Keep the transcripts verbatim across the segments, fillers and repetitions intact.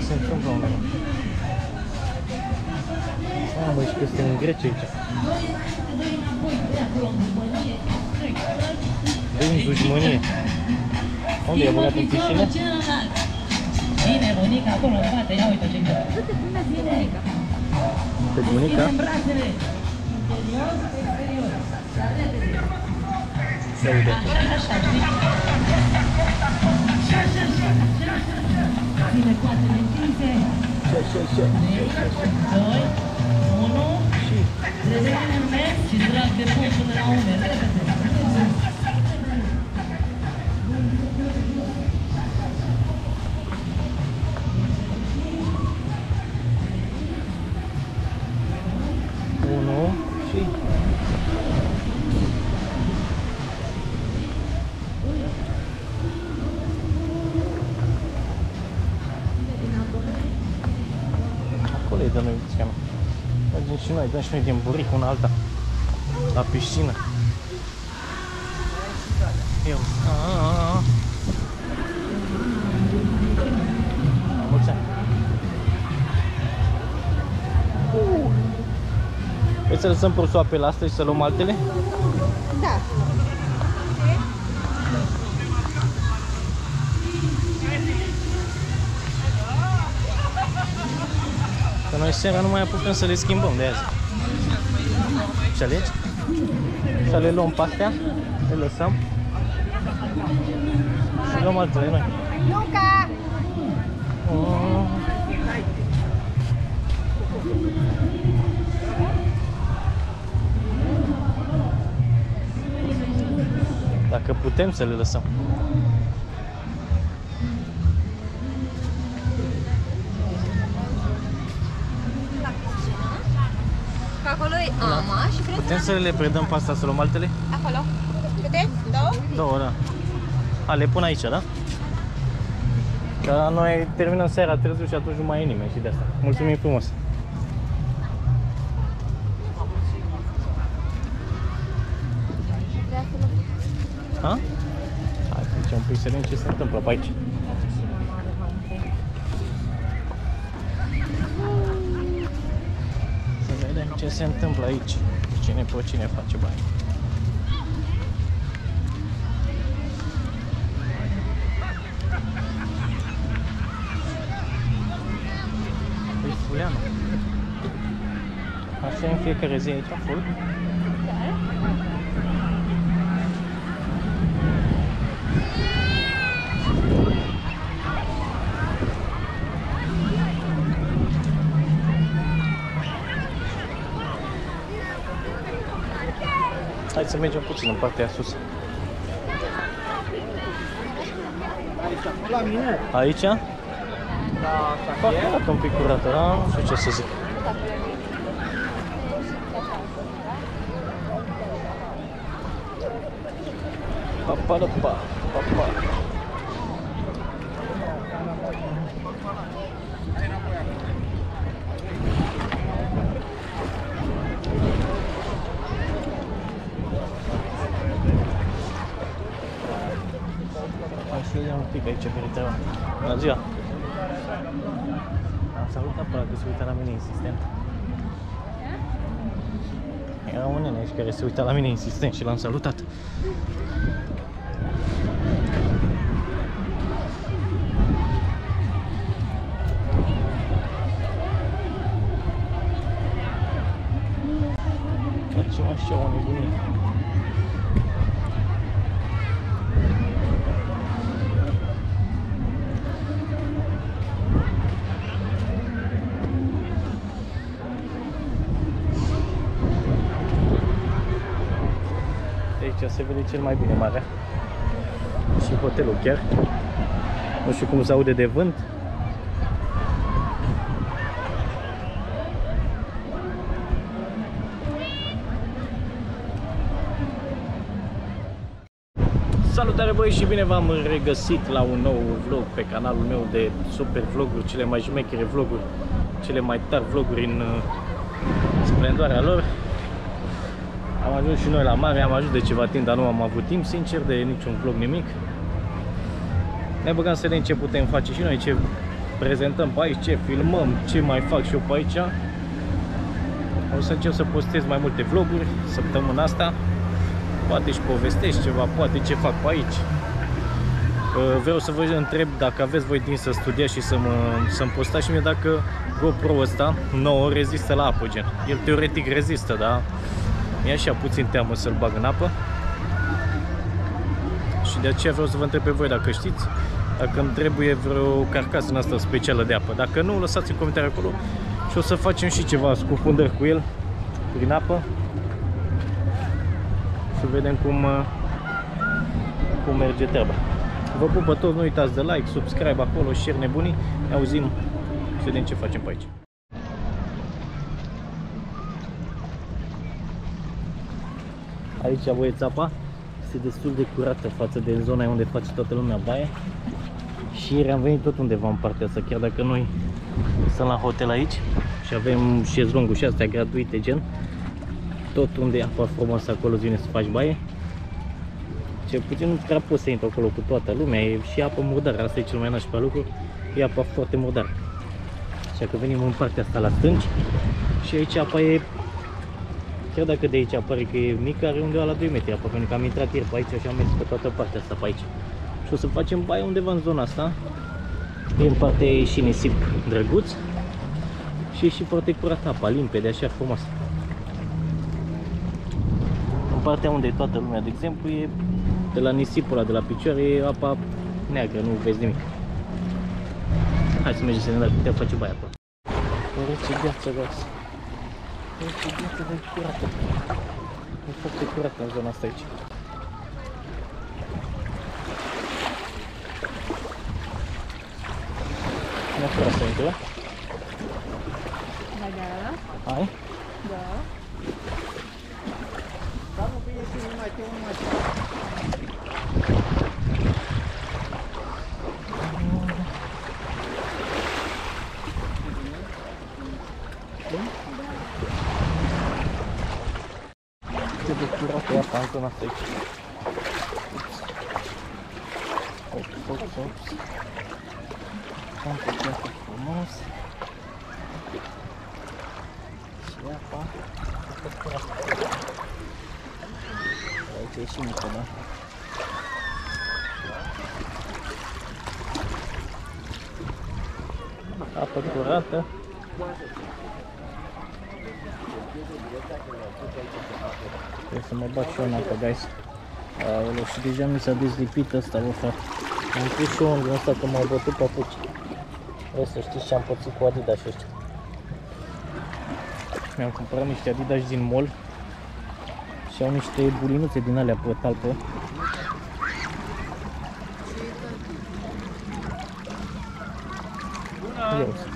se întâmplă undeva. Ah, băi, și că suntem în Grecia aici. Dă-i în dușmănie. Unde e băgat în piscină? Bine, bunica, acolo în spate, ia uite ce că. Pe bunica? Se aude. Așa, știi? Ține coatele întinse. doi, unu și trezesc în mers și trag de pun până la umeri. Repede. Unu și... Acolo e de noi, ziceam. Mergem și noi, dăm și noi din buric una alta. La piscină. Eu. Aaaa. Mulți ani. Uh. Vrei să lăsăm prosoapele astea și să luăm altele? Da. Că noi seara nu mai apucăm să le schimbăm de azi. Și alegi? Să le luăm pe astea, le lăsăm și luăm altele noi. Luca! Mm. Dacă putem să le lăsăm. Că acolo e ama și vreți Putem să le predăm pe asta să luăm altele? acolo. Câte? Două? Două, da. A, le pun aici, da? Că noi terminăm seara târziu și atunci nu mai e nimeni și de asta. Mulțumim frumos! Ha? Hai să zicem un pic să vedem ce se întâmplă pe aici. Să vedem ce se întâmplă aici. Cine pe cine face bani. Păi Fuleanu. Așa e în fiecare zi aici, full? Hai să mergem puțin în partea sus. La mine? Aici? Da, Foarte arată un pic curată, da? Nu știu ce să zic. Pa, pa, pa, pa, pa. Hai să vedem un pic aici pe treaba. Bună ziua! Am salutat până că se uita la mine insistent. Era un nene aici care se uita la mine insistent și l-am salutat. Facem așa o nebunie. Aici se vede cel mai bine marea și hotelul chiar. Nu știu cum se aude de vânt. Salutare băi și bine v-am regăsit la un nou vlog pe canalul meu de super vloguri, cele mai șmechere vloguri, cele mai tari vloguri în uh, splendoarea lor. Am ajuns și noi la mare, am ajuns de ceva timp, dar nu am avut timp, sincer, de niciun vlog, nimic. Ne băgăm să vedem ce putem face și noi, ce prezentăm pe aici, ce filmăm, ce mai fac și eu pe aici. O să încep să postez mai multe vloguri săptămâna asta. Poate și povestesc ceva, poate ce fac pe aici. Vreau să vă întreb dacă aveți voi timp să studiați și să mă, să-mi postați și mie dacă GoPro ăsta nouă rezistă la apă, gen. El teoretic rezistă, dar mi-e așa puțin teamă să-l bag în apă. Și de aceea vreau să vă întreb pe voi dacă știți, dacă îmi trebuie vreo carcasă în asta specială de apă. Dacă nu, lăsați în comentarii acolo și o să facem și ceva scufundări cu el prin apă. Să vedem cum, cum merge treaba. Vă pup pe toți, nu uitați de like, subscribe acolo, share nebunii. Ne auzim și vedem ce facem pe aici. Aici, băieți, apa este destul de curată față de zona unde face toată lumea baie. Și ieri am venit tot undeva în partea asta, chiar dacă noi sunt la hotel aici și avem șezlonguri și astea gratuite, gen. Tot unde e apa frumoasă acolo vine să faci baie. Cel puțin nu prea poți să intri acolo cu toată lumea, e și apă murdară, asta e cel mai nașpa lucru, e apa foarte murdară. Așa că venim în partea asta la stânci și aici apa e, chiar dacă de aici apare că e mică, are undeva la doi metri apa, pentru că am intrat ieri pe aici și am mers pe toată partea asta pe aici. Și o să facem baie undeva în zona asta, e în partea e și nisip drăguț și e și foarte curată apa, limpede, așa frumoasă. În partea unde e toată lumea, de exemplu, e de la nisipul ăla de la picioare, e apa neagră, nu vezi nimic. Hai să mergem să ne dăm putem face baia acolo. Uite ce gheață, guys. Uite ce gheață de curată. E foarte curată în zona asta aici. Nu vreau să intru. Hai de ala? Hai. Da. Dar nu bine și nu mai te unul mai. Ce de curată e apa în zona asta aici. Ops, ops, ops. Am putea fi frumos. Și apa e curată. Aici e și mică, da? Apă curată. Trebuie să mă bag și eu în apă, guys. Aoleu, și deja mi s-a dezlipit ăsta, bă, frate. Am pus și eu în ăsta că m-au bătut papuci. Vreau să știți ce am pățit cu Adidas ăștia. Mi-am cumpărat niște Adidas din mall și au niște bulinuțe din alea pe talpă. Ia uite.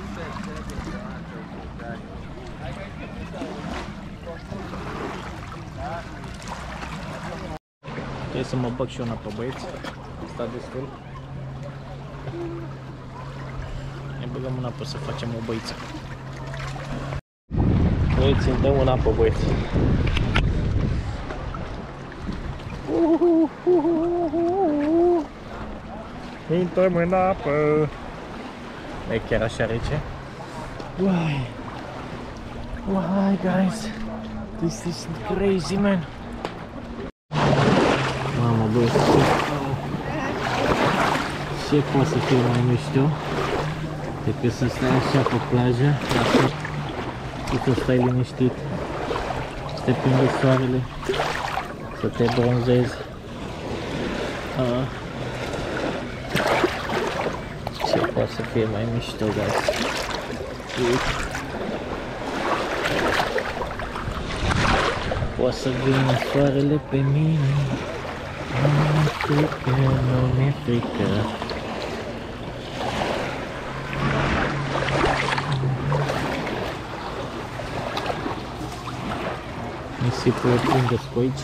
Trebuie să mă bag și eu în apă, băieți. Sta destul. Ne băgăm în apă să facem o băiță. Băieți, intrăm în apă, băieți. Intrăm în apă. E chiar așa rece. Why? Why, guys? This is crazy, man. Mamă, băi, ce poate să fie mai mișto decât să stai așa pe plajă, și să stai liniștit, să te prinde soarele, să te bronzezi. Ah. Ce poate să fie mai mișto, guys? Poate să vină soarele pe mine. Nu mi-e frică, nu mi-e frică. Nisipul e plin de scoici.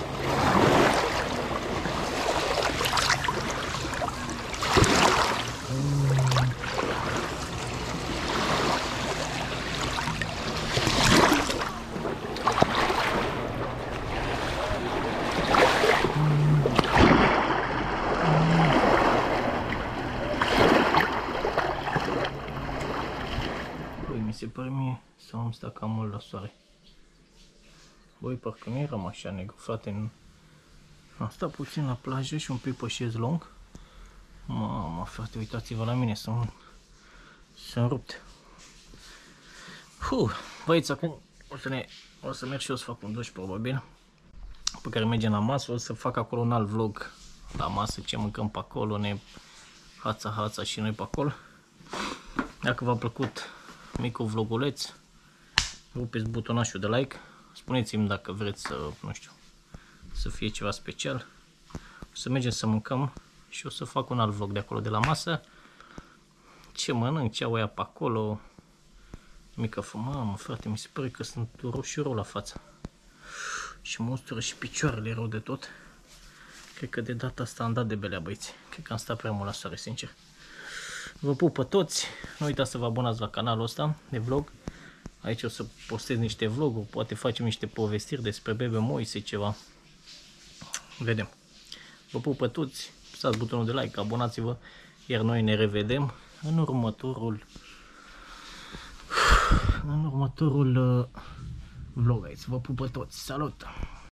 se pare mie să am stat cam mult la soare. Băi, parcă nu eram așa negru, frate. Am stat puțin la plajă și un pic pe șezlong. Mamă, frate, uitați-vă la mine, sunt, sunt rupt. Huh, băieți, acum o să, ne, o să merg și eu să fac un duș, probabil, pe care mergem la masă. O să fac acolo un alt vlog la masă, ce mâncăm pe acolo, ne hața, hața și noi pe acolo. Dacă v-a plăcut micul vloguleț, rupeți butonașul de like, spuneți-mi dacă vreți să, nu știu, să fie ceva special. O să mergem să mâncăm și o să fac un alt vlog de acolo, de la masă. Ce mănânc, ce au ea pe acolo. Mică fumă, mamă, frate, mi se pare că sunt roșu rău la față. Și mă ustură și picioarele rău de tot. Cred că de data asta am dat de belea, băieți. Cred că am stat prea mult la soare, sincer. Vă pup pe toți. Nu uitați să vă abonați la canalul ăsta de vlog. Aici o să postez niște vloguri, poate facem niște povestiri despre bebe Moise, ceva. Vedem. Vă pup pe toți. Apăsați butonul de like, abonați-vă. Iar noi ne revedem în următorul în următorul uh, vlog aici. Vă pup pe toți. Salut!